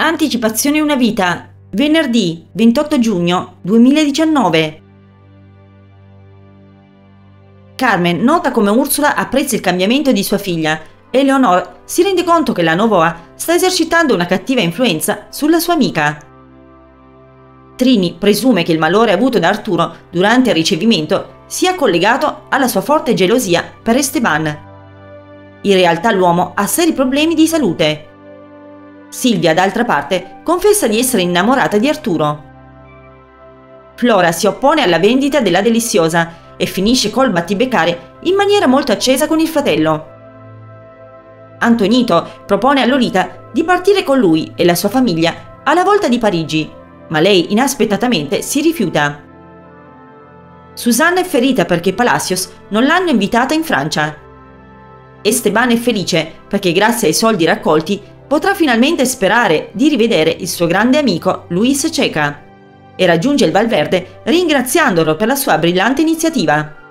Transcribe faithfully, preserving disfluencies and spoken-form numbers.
Anticipazione una vita, venerdì ventotto giugno duemiladiciannove. Carmen nota come Ursula apprezza il cambiamento di sua figlia e Leonor si rende conto che la Novoa sta esercitando una cattiva influenza sulla sua amica. Trini presume che il malore avuto da Arturo durante il ricevimento sia collegato alla sua forte gelosia per Esteban. In realtà l'uomo ha seri problemi di salute. Silvia, d'altra parte, confessa di essere innamorata di Arturo. Flora si oppone alla vendita della deliziosa e finisce col battibeccare in maniera molto accesa con il fratello. Antonito propone a Lolita di partire con lui e la sua famiglia alla volta di Parigi, ma lei inaspettatamente si rifiuta. Susanna è ferita perché i Palacios non l'hanno invitata in Francia. Esteban è felice perché grazie ai soldi raccolti potrà finalmente sperare di rivedere il suo grande amico Luis Ceca e raggiunge il Valverde ringraziandolo per la sua brillante iniziativa.